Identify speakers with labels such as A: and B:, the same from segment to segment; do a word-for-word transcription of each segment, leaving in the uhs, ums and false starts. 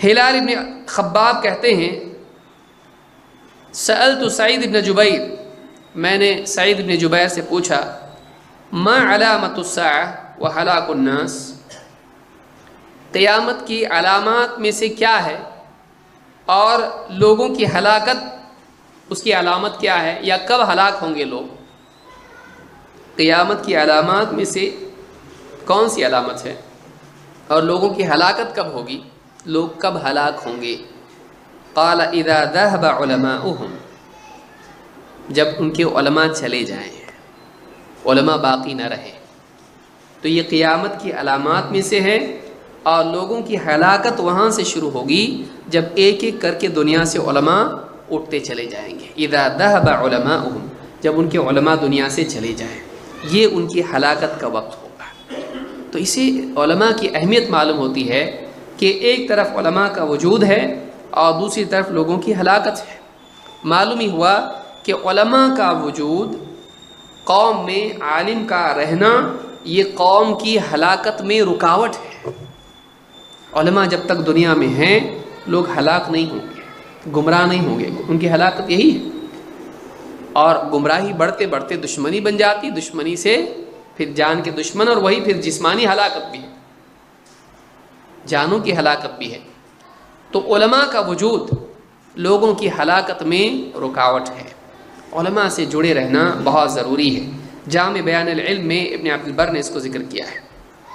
A: ہلال ابن خباب کہتے ہیں سألت سعید ابن جبیر، میں نے سعید ابن جبیر سے پوچھا ما علامت الساعہ وہلاک الناس، قیامت کی علامات میں سے کیا ہے اور لوگوں کی ہلاکت اس کی علامت کیا ہے، یا کب ہلاک ہوں گے لوگ؟ قیامت کی علامات میں سے کون سی علامت ہے اور لوگوں کی ہلاکت کب ہوگی، لوگ کب ہلاک ہوں گے؟ قال اذا ذهب علماؤهم، جب ان کے علماء چلے جائیں، علماء باقی نہ رہے، تو یہ قیامت کی علامات میں سے ہے، اور لوگوں کی ہلاکت وہاں سے شروع ہوگی جب ایک ایک کر کے دنیا سے علماء اٹھتے چلے جائیں گے۔ اذا ذهب علماؤهم، جب ان کے علماء دنیا سے چلے جائیں، یہ ان کی ہلاکت کا وقت ہوگا۔ تو اسے علماء کی اہمیت معلوم ہوتی ہے کہ ایک طرف علماء کا وجود ہے اور دوسری طرف لوگوں کی ہلاکت ہے۔ معلوم ہی ہوا کہ علماء کا وجود، قوم میں عالم کا رہنا، یہ قوم کی ہلاکت میں رکاوٹ ہے۔ علماء جب تک دنیا میں ہیں لوگ ہلاک نہیں ہوں گے، گمراہ نہیں ہوں گے، ان کی ہلاکت یہی ہے۔ اور گمراہی بڑھتے بڑھتے دشمنی بن جاتی، دشمنی سے پھر جان کے دشمن، اور وہی پھر جسمانی ہلاکت بھی ہے، جانوں کی ہلاکت بھی ہے۔ تو علماء کا وجود لوگوں کی ہلاکت میں رکاوٹ ہے، علماء سے جڑے رہنا بہت ضروری ہے۔ جامع بیان العلم میں ابن عبد البر نے اس کو ذکر کیا ہے۔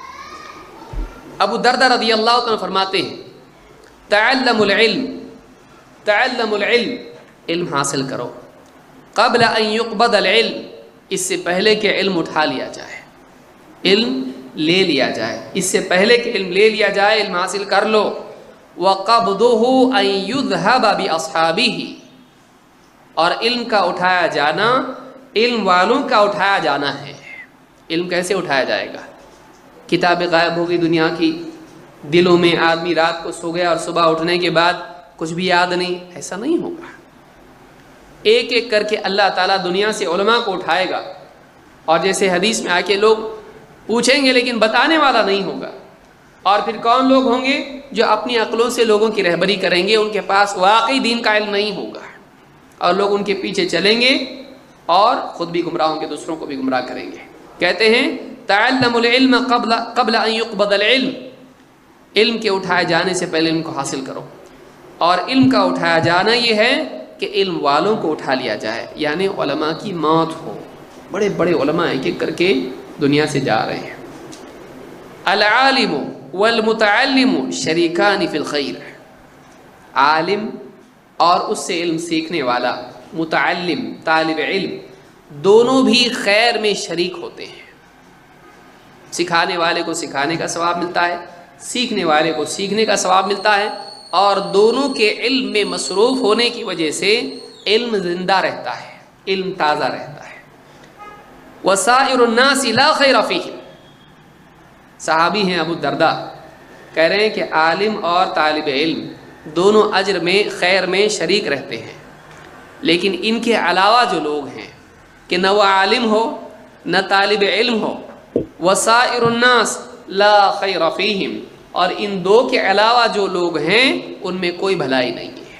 A: ابو دردہ رضی اللہ عنہ فرماتے ہیں تعلم العلم، تعلم العلم، علم حاصل کرو، قبل ان يقبض العلم، اس سے پہلے کہ علم اٹھا لیا جائے، علم لے لیا جائے، اس سے پہلے کہ علم لے لیا جائے علم حاصل کر لو۔ وَقَبْضُهُ أَن يُذْهَبَ بِأَصْحَابِهِ، اور علم کا اٹھایا جانا علم والوں کا اٹھایا جانا ہے۔ علم کیسے اٹھایا جائے گا؟ کتابیں غائب ہوگی دنیا کی، دلوں میں آدمی رات کو سو گیا اور صبح اٹھنے کے بعد کچھ بھی یاد نہیں، ایسا نہیں ہوگا۔ ایک ایک کر کے اللہ تعالیٰ دنیا سے علماء کو اٹھائے گا، اور جیسے حدیث میں آ کے لوگ پوچھیں گے لیکن بتانے والا نہیں ہوگا۔ اور پھر کون لوگ ہوں گے؟ جو اپنی عقلوں سے لوگوں کی رہبری کریں گے، ان کے پاس واقعی دین کا علم نہیں ہوگا، اور لوگ ان کے پیچھے چلیں گے اور خود بھی گمراہ ہوں گے، دوسروں کو بھی گمراہ کریں گے۔ کہتے ہیں تعلم العلم قبل قبل ان يقبض العلم، علم کے اٹھائے جانے سے پہلے علم کو حاصل کرو۔ اور علم کا اٹھایا جانا یہ ہے کہ علم والوں کو اٹھا لیا جائے، یعنی علماء کی موت ہو۔ بڑے بڑے علماء ایک ایک کر کے دنیا سے جا رہے ہیں۔ العالم والمتعلم شریکان فی الخیر، عالم اور اس سے علم سیکھنے والا، متعلم طالب علم، دونوں بھی خیر میں شریک ہوتے ہیں۔ سکھانے والے کو سکھانے کا ثواب ملتا ہے، سیکھنے والے کو سیکھنے کا ثواب ملتا ہے، اور دونوں کے علم میں مصروف ہونے کی وجہ سے علم زندہ رہتا ہے، علم تازہ رہتا ہے۔ وسائر الناس لا خیر فیہم، صحابی ہیں ابو الدرداء، کہہ رہے ہیں کہ عالم اور طالب علم دونوں اجر میں خیر میں شریک رہتے ہیں، لیکن ان کے علاوہ جو لوگ ہیں کہ نہ وہ عالم ہو نہ طالب علم ہو، وسائر الناس لا خیر فیہم، اور ان دو کے علاوہ جو لوگ ہیں ان میں کوئی بھلائی نہیں ہے۔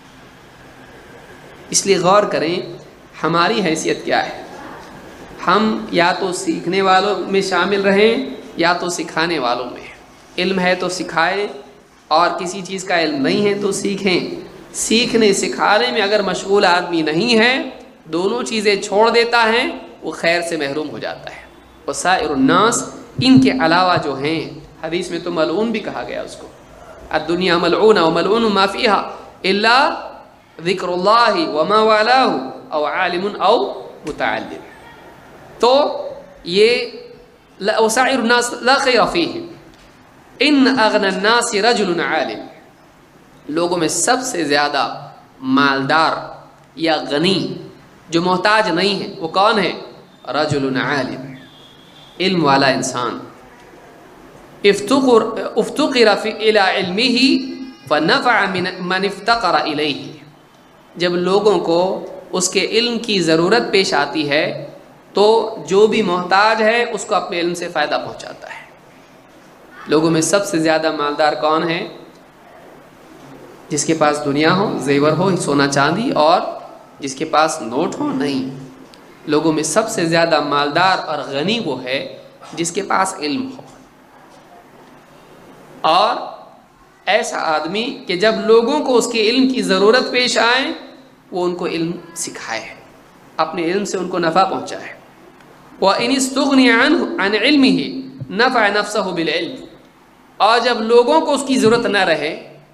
A: اس لیے غور کریں ہماری حیثیت کیا ہے۔ ہم یا تو سیکھنے والوں میں شامل رہیں یا تو سکھانے والوں میں۔ علم ہے تو سکھائیں، اور کسی چیز کا علم نہیں ہے تو سیکھیں۔ سیکھنے سکھانے میں اگر مشغول آدمی نہیں ہے، دونوں چیزیں چھوڑ دیتا ہے، وہ خیر سے محروم ہو جاتا ہے۔ وسائر الناس، ان کے علاوہ جو ہیں، حدیث میں تو ملعون بھی کہا گیا اس کو، الدنیا ملعونہ وملعون ما فیہا الا ذکر اللہ وما والاہ او عالم او متعلم۔ تو یہ وسائر الناس لا خیر فیہم ان اغنى الناس رجل عالم، لوگوں میں سب سے زیادہ مالدار یا غنی جو محتاج نہیں ہے وہ کون ہے؟ رجل عالم، علم والا انسان۔ افتقر افتقر الى علمه فنفع من افتقر الیہ، جب لوگوں کو اس کے علم کی ضرورت پیش آتی ہے تو جو بھی محتاج ہے اس کو اپنے علم سے فائدہ پہنچاتا ہے۔ لوگوں میں سب سے زیادہ مالدار کون ہے؟ جس کے پاس دنیا ہو، زیور ہو، سونا چاندی، اور جس کے پاس نوٹ ہو، نہیں۔ لوگوں میں سب سے زیادہ مالدار اور غنی وہ ہے جس کے پاس علم ہو، اور ایسا آدمی کہ جب لوگوں کو اس کے علم کی ضرورت پیش آئے وہ ان کو علم سکھائے، اپنے علم سے ان کو نفع پہنچائے۔ وَإِنِ اسْتُغْنِيَ عَنْهُ عَنْ عِلْمِهِ نَفَعَ نَفْسَهُ بِالْعِلْمِ، اور جب لوگوں کو اس کی ضرورت نہ رہے،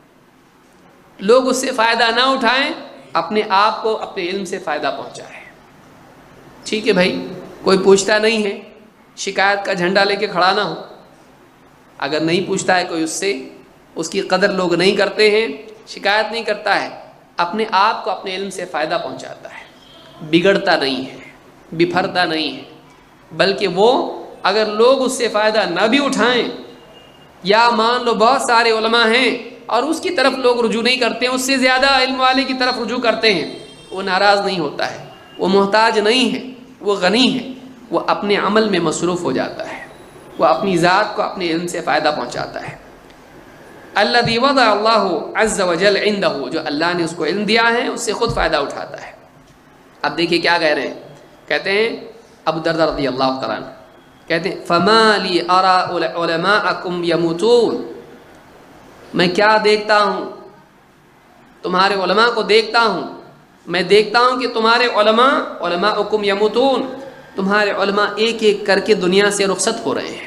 A: لوگ اس سے فائدہ نہ اٹھائیں، اپنے آپ کو اپنے علم سے فائدہ پہنچائے۔ ٹھیک ہے بھائی، کوئی پوچھتا نہیں ہے، شکایت کا جھنڈا لے کے کھڑا نہ ہو۔ اگر نہیں پوچھتا ہے کوئی اس سے، اس کی قدر لوگ نہیں کرتے ہیں، شکایت نہیں کرتا ہے، اپنے آپ کو اپنے علم سے فائدہ پہنچاتا ہے، بگڑتا نہیں ہے، بپھرتا نہیں ہے، بلکہ وہ اگر لوگ اس سے فائدہ نہ بھی اٹھائیں، یا مان لو بہت سارے علماء ہیں اور اس کی طرف لوگ رجوع نہیں کرتے ہیں، اس سے زیادہ علم والے کی طرف رجوع کرتے ہیں، وہ ناراض نہیں ہوتا ہے، وہ محتاج نہیں ہے، وہ غنی ہے، وہ اپنے عمل میں مصروف ہو جاتا ہے، وہ اپنی ذات کو اپنے علم سے فائدہ پہنچاتا ہے۔ الذی وضع اللہ عز وجل عندہ، جو اللہ نے اس کو علم دیا ہے اس سے خود فائدہ اٹھاتا ہے۔ اب دیکھیے کیا کہہ رہے ہیں، کہتے ہیں ابو درداء رضی اللہ تعالیٰ عنہ کہتے ہیں فما لی اری علماءکم یموتون، میں کیا دیکھتا ہوں، تمہارے علماء کو دیکھتا ہوں، میں دیکھتا ہوں کہ تمہارے علماء علماءکم یموتون، تمہارے علماء ایک ایک کر کے دنیا سے رخصت ہو رہے ہیں،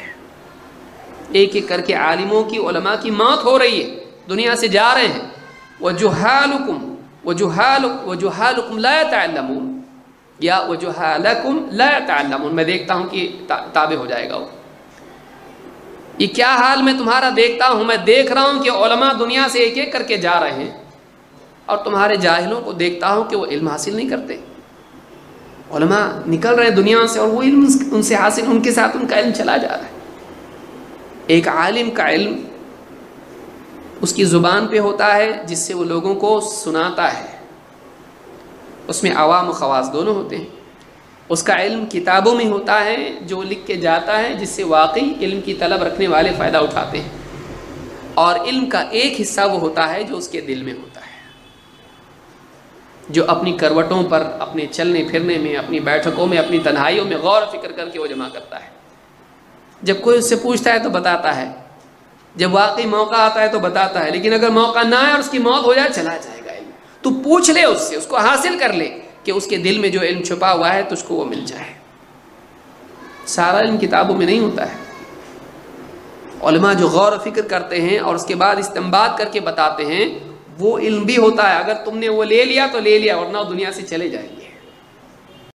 A: ایک ایک کر کے عالموں کی، علماء کی موت ہو رہی ہے، دنیا سے جا رہے ہیں۔ وجہالکم وجہال وجہالکم لا يتعلمون، یا وجہالکم لا يتعلمون، میں دیکھتا ہوں کہ تابع ہو جائے گا وہ، یہ کیا حال میں تمہارا دیکھتا ہوں، میں دیکھ رہا ہوں کہ علماء دنیا سے ایک ایک کر کے جا رہے ہیں، اور تمہارے جاہلوں کو دیکھتا ہوں کہ وہ علم حاصل نہیں کرتے، علماء نکل رہے ہیں دنیا سے اور وہ علم ان سے حاصل، ان کے ساتھ ان کا علم چلا جا رہا ہے۔ ایک عالم کا علم اس کی زبان پہ ہوتا ہے جس سے وہ لوگوں کو سناتا ہے، اس میں عوام و خواص دونوں ہوتے ہیں۔ اس کا علم کتابوں میں ہوتا ہے جو لکھ کے جاتا ہے، جس سے واقعی علم کی طلب رکھنے والے فائدہ اٹھاتے ہیں، اور علم کا ایک حصہ وہ ہوتا ہے جو اس کے دل میں ہوتا ہے، جو اپنی کروٹوں پر، اپنے چلنے پھرنے میں، اپنی بیٹھکوں میں، اپنی تنہائیوں میں غور و فکر کر کے وہ جمع کرتا ہے۔ جب کوئی اس سے پوچھتا ہے تو بتاتا ہے، جب واقعی موقع آتا ہے تو بتاتا ہے، لیکن اگر موقع نہ آئے اور اس کی موت ہو جائے چلا جائے گا علم۔ تو پوچھ لے اس سے، اس کو حاصل کر لے کہ اس کے دل میں جو علم چھپا ہوا ہے تو اس کو وہ مل جائے۔ سارا علم کتابوں میں نہیں ہوتا ہے، علماء جو غور و فکر کرتے ہیں اور اس کے بعد استنباط کر کے بتاتے ہیں وہ علم بھی ہوتا ہے۔ اگر تم نے وہ لے لیا تو لے لیا، ورنہ دنیا سے چلے جائیں گے۔